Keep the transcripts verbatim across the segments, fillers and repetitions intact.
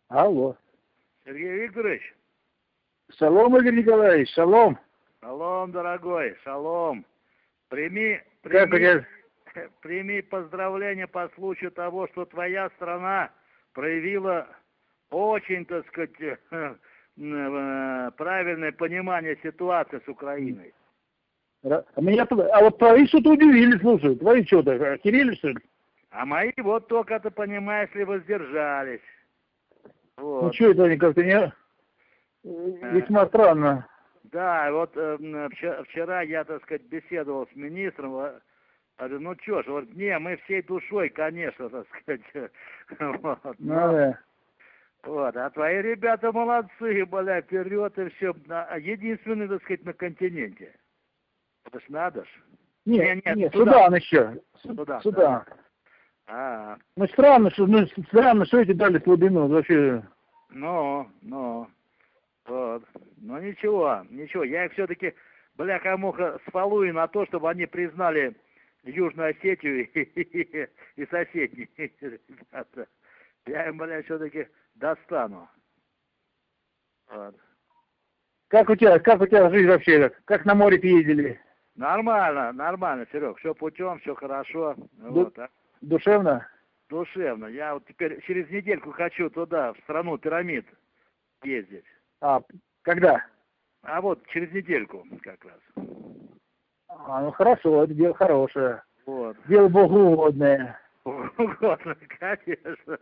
Алло. Сергей Викторович. Шалом, Игорь Николаевич, шалом. Шалом, дорогой, шалом. Прими, Как у прими, тебя? прими поздравления по случаю того, что твоя страна проявила очень, так сказать, правильное понимание ситуации с Украиной. А, меня, а вот твои что-то удивили, слушай. Твои что-то, охерели, что ли? А мои вот только, ты понимаешь ли, воздержались. Вот. Ну что это они как-то не... Весьма странно. Да, вот э, вчера я, так сказать, беседовал с министром. Говорю, ну что ж, вот, не, мы всей душой, конечно, так сказать. Вот, ну, но, да. вот, а твои ребята молодцы, бля, вперед и все. Единственный, так сказать, на континенте. Это ж надо ж. Нет, нет, нет, Судан, Судан еще. Судан. Судан. Да. А, ну странно, что, ну странно, что эти дали слабину вообще. Ну, ну, вот. Ну ничего, ничего. Я их все-таки, бляха-муха, сфалую на то, чтобы они признали Южную Осетию и, и, и соседние ребята. Я им, бля, все-таки достану. Вот. Как у тебя, как у тебя жизнь вообще? Как на море ездили? Нормально, нормально, Серег. Все путем, все хорошо. Ду Вот, а? Душевно? Душевно. Я вот теперь через недельку хочу туда, в страну пирамид, ездить. А, когда? А вот через недельку как раз. А, ну хорошо, это дело хорошее. Вот. Дело богоугодное. Угодно, конечно.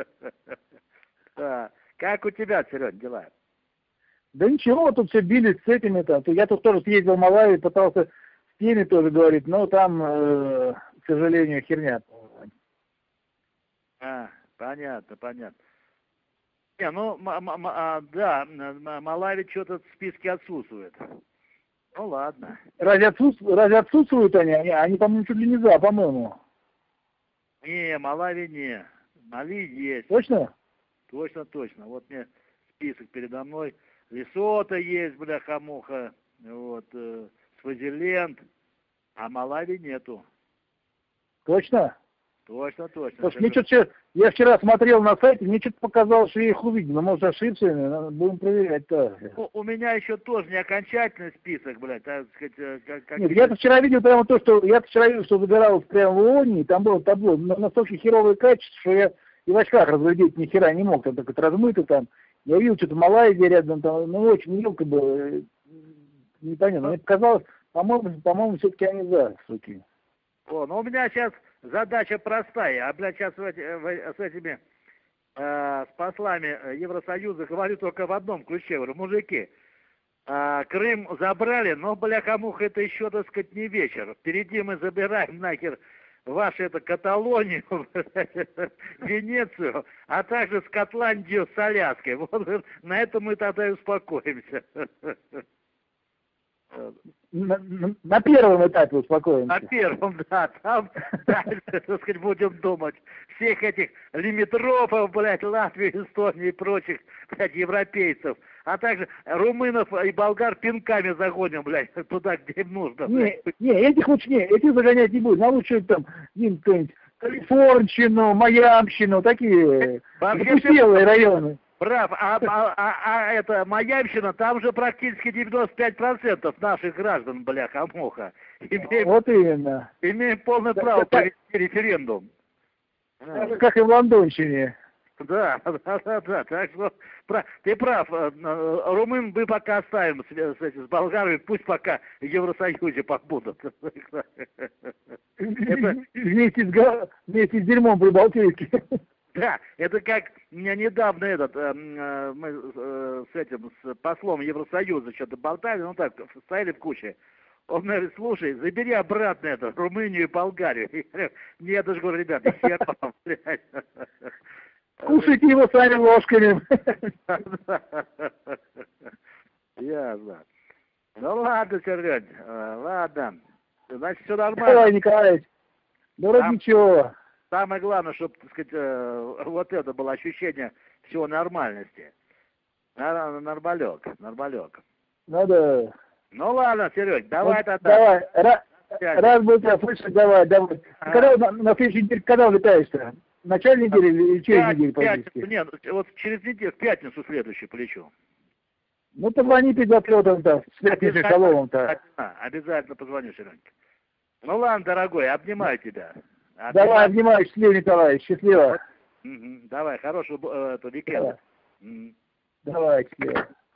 Да. Как у тебя, Серег, дела? Да ничего, тут все бились с этими-то. Я тут тоже съездил в Малайзию, пытался с теми тоже говорить, но там, э, к сожалению, херня. А, понятно, понятно. Не, ну, а, да, Малави что-то в списке отсутствует. Ну, ладно. Разве отсутствуют, разве отсутствуют они? Они, они по-моему, чуть ли не за, по-моему. Не, Малави не. Мали есть. Точно? Точно, точно. Вот мне список передо мной. Лесото есть, бляха-муха. Вот, э, Свазиленд. А Малави нету. Точно? Точно, точно. Потому что мне что-то, я вчера смотрел на сайте, мне что-то показалось, что я их увидел. Но, может, ошибся, будем проверять-то. У, у меня еще тоже не окончательный список, блядь, так сказать, как... как Нет, я-то вчера видел прямо то, что... Я-то вчера видел, что загоралось прямо в ООН, и там было табло, но настолько херовое качество, что я и в очках разглядеть ни хера не мог. Там так вот размыто там. Я видел, что-то Малайзия рядом, там, ну, очень мелко было. Непонятно. Мне показалось, по-моему, по-моему, все-таки они за, суки. О, ну у меня сейчас задача простая. А, блядь, сейчас в эти, в, с этими, э, с послами Евросоюза говорю только в одном ключе. Говорю, мужики, э, Крым забрали, но, бляха-муха, это еще, так сказать, не вечер. Впереди мы забираем нахер вашу это Каталонию, Венецию, а также Скотландию с Аляской. Вот на этом мы тогда и успокоимся. На, на, на первом этапе успокоимся. На первом, да, там дальше, так сказать, будем думать. Всех этих лимитропов, блядь, Латвии, Эстонии и прочих, блядь, европейцев. А также румынов и болгар пинками загоним, блядь, туда, где им нужно. Не, не, этих лучше не, этих загонять не будем. А лучше там, какие-нибудь Калифорничину, Майамщину, такие запустелые районы. Прав, а, а, а, а это Майамщина, там же практически девяносто пять процентов наших граждан, бляха-муха. Имеем, вот именно. Имеем полное да, право провести референдум. Так, как и в Лондонщине. Да, да, да, да. Так что прав, ты прав. Румын мы пока оставим с, с, с болгарами, пусть пока в Евросоюзе побудут. Это... Вместе, с, вместе с дерьмом прибалтийским. Да, это как меня недавно этот, э, э, мы э, с этим, с послом Евросоюза что-то болтали, ну так, стояли в куче. Он говорит, слушай, забери обратно это, Румынию и Болгарию. Я говорю, нет, я же говорю, ребята, хер вам, блядь. Кушайте его сами ложками. Ясно. Ну ладно, Серег, ладно. Значит, все нормально. Давай, Николаевич. Да вроде ничего. Самое главное, чтобы, так сказать, вот это было ощущение всего нормальности. Нормалек, нормалек. Надо... Ну ладно, Серег, давай вот, тогда. Давай, Ра... раз был тебя слышать, давай, давай. А когда, на, на следующей неделе, когда улетаешь-то? в начале недели или через Пять, неделю пятницу, по-английски? нет, вот через неделю, в пятницу следующую полечу. Ну, позвони перед отлетом-то, с пятничным шаломом-то. Обязательно позвоню, Серенька. Ну ладно, дорогой, обнимаю тебя. Обнимаю. Давай, обнимаю, счастливо, Николай, счастливо. Угу. Давай, хорошего э, это, уикенда. Давай, Давай счастливо.